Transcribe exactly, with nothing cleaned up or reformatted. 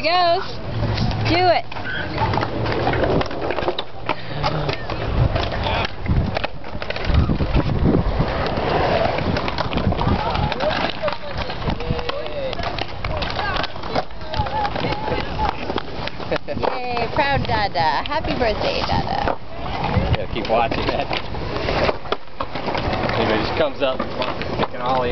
he goes. Do it. Yay, proud Dada. Happy birthday, Dada. Yeah, keep watching that. Anyway, just comes up, picking all